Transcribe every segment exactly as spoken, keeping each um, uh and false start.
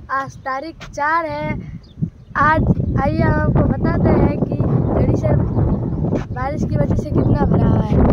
आज तारीख चार है। आज आइए हम आपको बताते हैं कि गड़ीसर बारिश की वजह से कितना भरा हुआ है।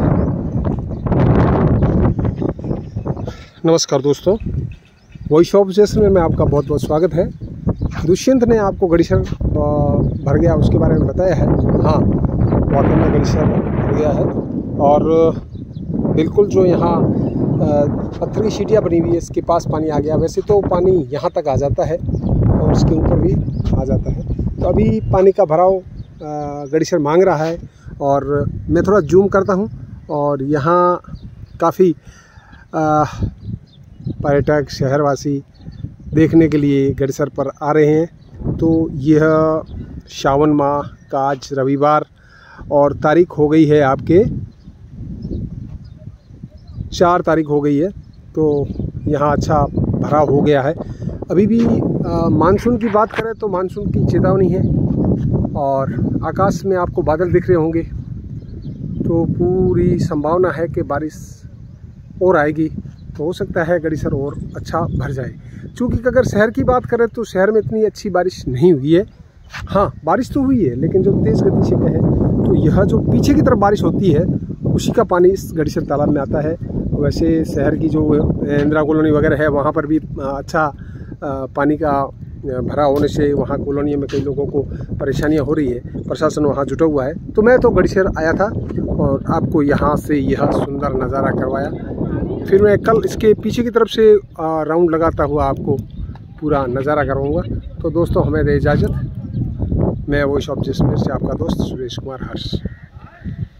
नमस्कार दोस्तों, वॉइस ऑफ जैसलमेर में आपका बहुत बहुत स्वागत है। दुष्यंत ने आपको गड़ीसर भर गया उसके बारे में बताया है। हाँ, वाकई में गड़ीसर भर गया है और बिल्कुल जो यहाँ पत्थर की सीढ़ियाँ बनी हुई है इसके पास पानी आ गया। वैसे तो पानी यहाँ तक आ जाता है और उसके ऊपर भी आ जाता है। तो अभी पानी का भराव गड़ीसर मांग रहा है और मैं थोड़ा जूम करता हूँ और यहाँ काफ़ी पर्यटक शहरवासी देखने के लिए गड़ीसर पर आ रहे हैं। तो यह सावन माह का आज रविवार और तारीख हो गई है आपके चार तारीख हो गई है। तो यहाँ अच्छा भराव हो गया है। अभी भी मानसून की बात करें तो मानसून की चेतावनी है और आकाश में आपको बादल दिख रहे होंगे। तो पूरी संभावना है कि बारिश और आएगी। तो हो सकता है गड़ीसर और अच्छा भर जाए। क्योंकि अगर शहर की बात करें तो शहर में इतनी अच्छी बारिश नहीं हुई है। हाँ, बारिश तो हुई है लेकिन जो तेज़ गति से कहें तो यह जो पीछे की तरफ बारिश होती है उसी का पानी इस गड़ीसर तालाब में आता है। वैसे शहर की जो इंदिरा कॉलोनी वगैरह है वहाँ पर भी अच्छा पानी का भरा होने से वहाँ कॉलोनी में कई लोगों को परेशानियाँ हो रही है। प्रशासन वहाँ जुटा हुआ है। तो मैं तो गड़ीसर आया था और आपको यहाँ से यह सुंदर नज़ारा करवाया। फिर मैं कल इसके पीछे की तरफ से राउंड लगाता हुआ आपको पूरा नज़ारा करवाऊँगा। तो दोस्तों, हमें दे इजाज़त। मैं वॉइस ऑफ जैसलमेर से आपका दोस्त सुरेश कुमार हर्ष।